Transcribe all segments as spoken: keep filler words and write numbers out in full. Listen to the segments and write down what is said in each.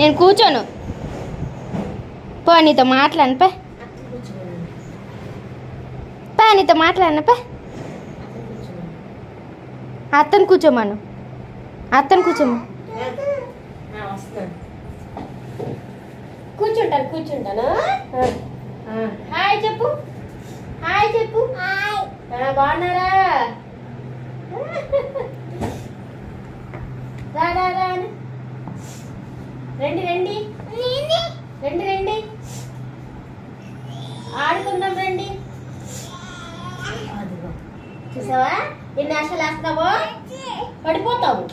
నేను కూర్చోను పో నీతో మాట్లాడను పే పే నీతో మాట్లాడను పే అత్తను కూర్చోమను అత్తను కూర్చోమను కూర్చుంటాను కూర్చుంటాను హాయ్ చెప్పు హాయ్ చెప్పు బాగున్నారా రా రా రా రండి రండి రండి రండి ఆడుకుందాం రండి చూసావా ఎన్ని ఆశలు వేస్తావో పడిపోతావు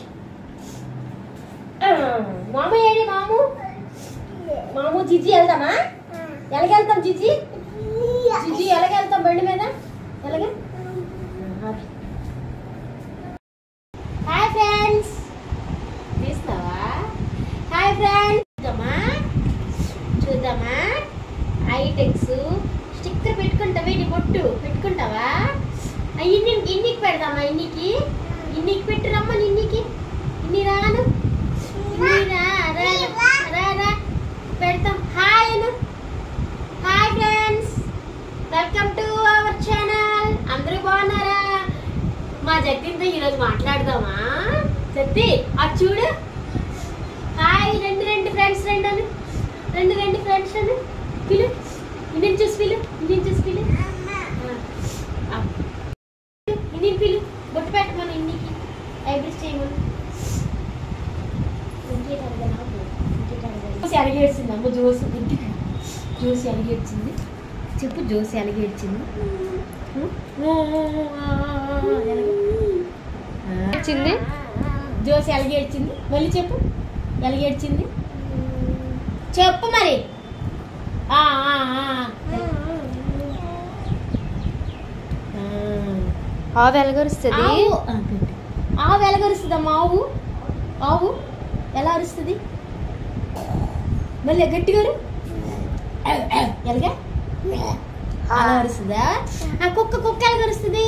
మాము ఏడి మాము మాము జిజి వెళ్దామా ఎలాగెళ్తాం జిజి జిజి ఎలాగెళ్తాం బండి మీద ఎలాగే హాయ్ ఫ్రెండ్స్ తీస్తావా హాయ్ ఫ్రెండ్స్ చూద్దామా చూద్దామా ఐటెక్స్ స్టిక్కర్ పెట్టుకుంటావా ఇది బొట్టు పెట్టుకుంటావా ఇన్ని ఇన్నికి పెడదామా ఇన్నికి ఇన్నికి పెట్టురమ్మా ఇన్నికి ఇన్ని రాను ఇన్ని రా రా రా పెడతాం hi Anu hi friends welcome to our channel అందరూ బాగున్నారా మా జతిన్తో ఈరోజు మాట్లాడదామా జతి అది చూడు హాయ్ రెండు రెండు ఫ్రెండ్స్ రెండు అను రెండు రెండు ఫ్రెండ్స్ అను పిలు ఇండియన్ చూసి పిలు ఇండియన్ చూసి పిలు ఇండియన్ పిలు బొట్టు పెట్టమను ఇండికి ఐబ్రోస్ చేయమను జోసి అలిగేడ్చింది అమ్మ జోసి జోసి అలిగేడ్చింది చెప్పు జోసి అలిగేడ్చింది వచ్చింది జోసి ఎలాగేడ్చింది మళ్ళీ చెప్పు ఎలాగేడ్చింది చెప్పు మరి ఆవు ఎలాగరుస్తుంది ఆవు ఎలాగరుస్తుంది అమ్మ ఆవు ఆవు ఎలా అరుస్తుంది మళ్ళీ గట్టిగారు ఎలాగా అలా అరుస్తుందా ఆ కుక్క కుక్క ఎలాగ అరుస్తుంది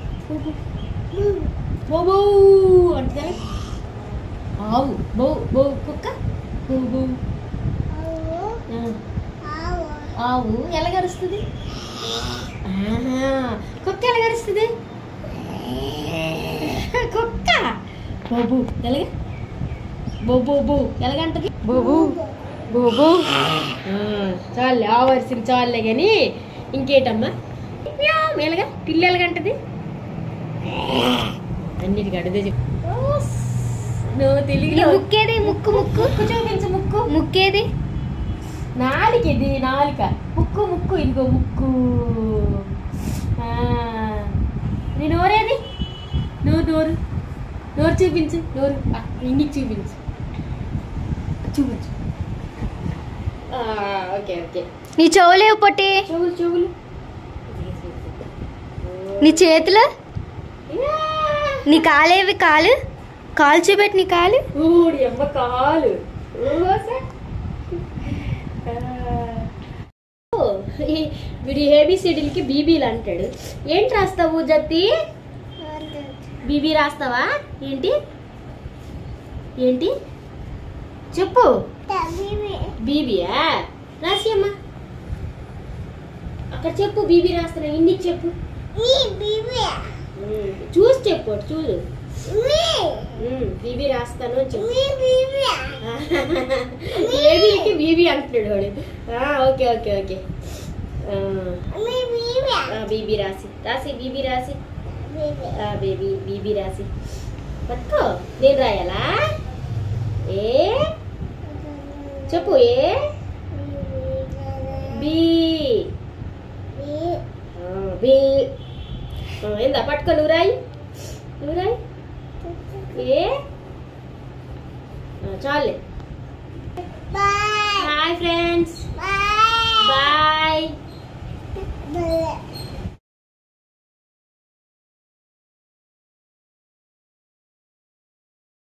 బో బో అంటే ఆవు బో బో కుక్క బో బో ఆవు ఎలాగ అరుస్తుంది కుక్క ఎలాగ అరుస్తుంది కుక్క బోబు ఎలాగ బో బో బో ఎలాగంటది బోబు బోబు చాలే ఆవు అరిసింది చాలే కానీ ఇంకేటమ్మా ఎలాగా పిల్లి ఎలాగంటది అన్నిటికీ అడుగుదే చెప్పు నువ్వు తెలుగులో ముక్కేది ముక్కు ముక్కు ముక్కు చూపించు ముక్కు ముక్కేది నాలికేది నాలిక ముక్కు ముక్కు ఇదిగో ముక్కు నీ నోరేది నోరు నోరు నోరు చూపించు నోరు ఇంటికి చూపించు చూపించు ఓకే ఓకే నీ చెవులేవు పొట్టి చెవులు చెవులు నీ చేతులు నీ కాలేవి కాలు కాలు చూపెట్టి నీ కాలు ఊడి అమ్మ కాలు వీడి ఏబిసిడీలకి బీబీలు అంటాడు ఏంటి రాస్తావు జత్తి బీబీ రాస్తావా ఏంటి ఏంటి చెప్పు బీబీయా రాసి అమ్మా అక్కడ చెప్పు బీబీ రాస్తున్నా ఇంటికి చెప్పు చూసి చెప్పు చూడు బీబీ రాస్తాను బేబీకి బీబీ అంటున్నాడు వాడు ఓకే ఓకే ఓకే బీబీ రాసి రాసి బీబీ రాసి బేబీ బీబీ రాసి పట్టుకో నేను రాయాలా ఏ చెప్పు ఏ బి బి ఏందా పట్టుకో నువ్వు రాయి నువ్వు రాయి ఏ చాలే బాయ్ ఫ్రెండ్స్.